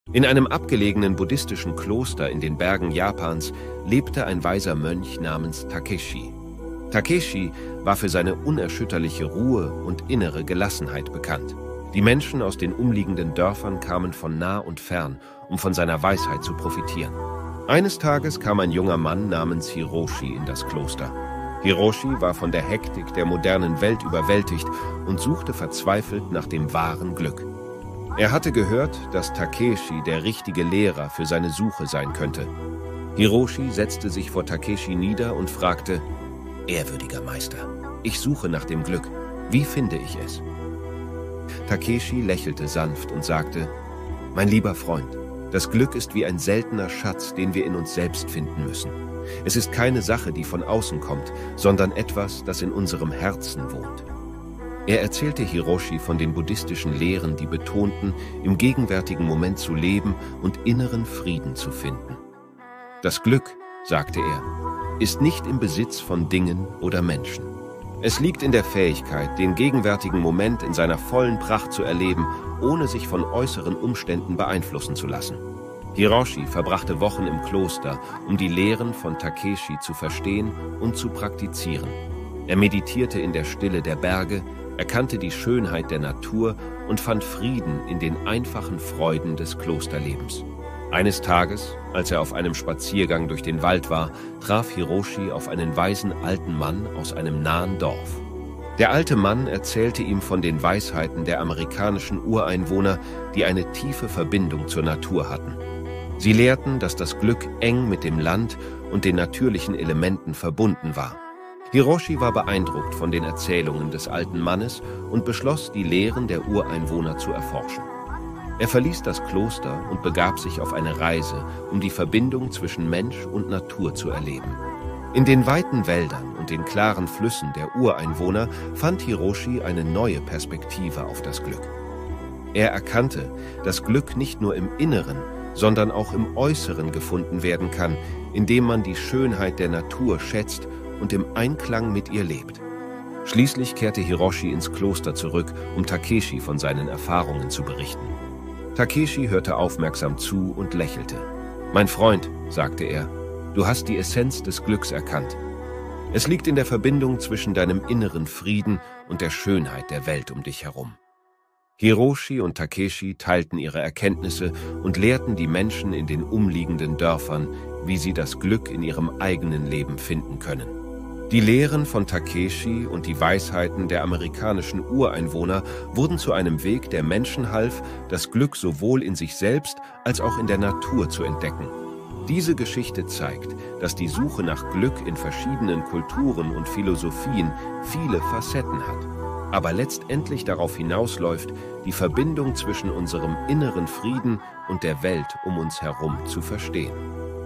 In einem abgelegenen buddhistischen Kloster in den Bergen Japans lebte ein weiser Mönch namens Takeshi. Takeshi war für seine unerschütterliche Ruhe und innere Gelassenheit bekannt. Die Menschen aus den umliegenden Dörfern kamen von nah und fern, um von seiner Weisheit zu profitieren. Eines Tages kam ein junger Mann namens Hiroshi in das Kloster. Hiroshi war von der Hektik der modernen Welt überwältigt und suchte verzweifelt nach dem wahren Glück. Er hatte gehört, dass Takeshi der richtige Lehrer für seine Suche sein könnte. Hiroshi setzte sich vor Takeshi nieder und fragte: »Ehrwürdiger Meister, ich suche nach dem Glück. Wie finde ich es?« Takeshi lächelte sanft und sagte: »Mein lieber Freund, das Glück ist wie ein seltener Schatz, den wir in uns selbst finden müssen. Es ist keine Sache, die von außen kommt, sondern etwas, das in unserem Herzen wohnt.« Er erzählte Hiroshi von den buddhistischen Lehren, die betonten, im gegenwärtigen Moment zu leben und inneren Frieden zu finden. Das Glück, sagte er, ist nicht im Besitz von Dingen oder Menschen. Es liegt in der Fähigkeit, den gegenwärtigen Moment in seiner vollen Pracht zu erleben, ohne sich von äußeren Umständen beeinflussen zu lassen. Hiroshi verbrachte Wochen im Kloster, um die Lehren von Takeshi zu verstehen und zu praktizieren. Er meditierte in der Stille der Berge, erkannte die Schönheit der Natur und fand Frieden in den einfachen Freuden des Klosterlebens. Eines Tages, als er auf einem Spaziergang durch den Wald war, traf Hiroshi auf einen weisen alten Mann aus einem nahen Dorf. Der alte Mann erzählte ihm von den Weisheiten der amerikanischen Ureinwohner, die eine tiefe Verbindung zur Natur hatten. Sie lehrten, dass das Glück eng mit dem Land und den natürlichen Elementen verbunden war. Hiroshi war beeindruckt von den Erzählungen des alten Mannes und beschloss, die Lehren der Ureinwohner zu erforschen. Er verließ das Kloster und begab sich auf eine Reise, um die Verbindung zwischen Mensch und Natur zu erleben. In den weiten Wäldern und den klaren Flüssen der Ureinwohner fand Hiroshi eine neue Perspektive auf das Glück. Er erkannte, dass Glück nicht nur im Inneren, sondern auch im Äußeren gefunden werden kann, indem man die Schönheit der Natur schätzt und im Einklang mit ihr lebt. Schließlich kehrte Hiroshi ins Kloster zurück, um Takeshi von seinen Erfahrungen zu berichten. Takeshi hörte aufmerksam zu und lächelte. »Mein Freund«, sagte er, »du hast die Essenz des Glücks erkannt. Es liegt in der Verbindung zwischen deinem inneren Frieden und der Schönheit der Welt um dich herum.« Hiroshi und Takeshi teilten ihre Erkenntnisse und lehrten die Menschen in den umliegenden Dörfern, wie sie das Glück in ihrem eigenen Leben finden können. Die Lehren von Takeshi und die Weisheiten der amerikanischen Ureinwohner wurden zu einem Weg, der Menschen half, das Glück sowohl in sich selbst als auch in der Natur zu entdecken. Diese Geschichte zeigt, dass die Suche nach Glück in verschiedenen Kulturen und Philosophien viele Facetten hat, aber letztendlich darauf hinausläuft, die Verbindung zwischen unserem inneren Frieden und der Welt um uns herum zu verstehen.